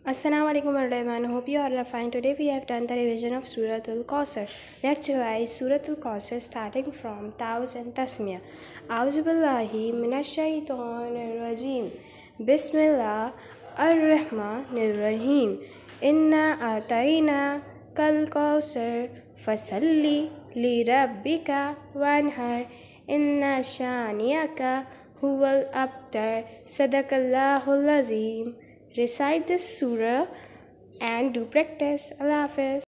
Assalamu alaikum everyone. Hope you all are fine. Today we have done the revision of Suratul Kausar. Let's revise Suratul Kausar starting from Tauz and Tasmiyah. A'udhu billahi minash shaitanir rajim. Bismillah ar-Rahmanir Rahim. Inna atayna kal kausar fasalli li rabbika wanhar. Inna shaniyaka huwal abtar. Sadaqallahul azim. Recite this surah and do practice. Allah Hafiz.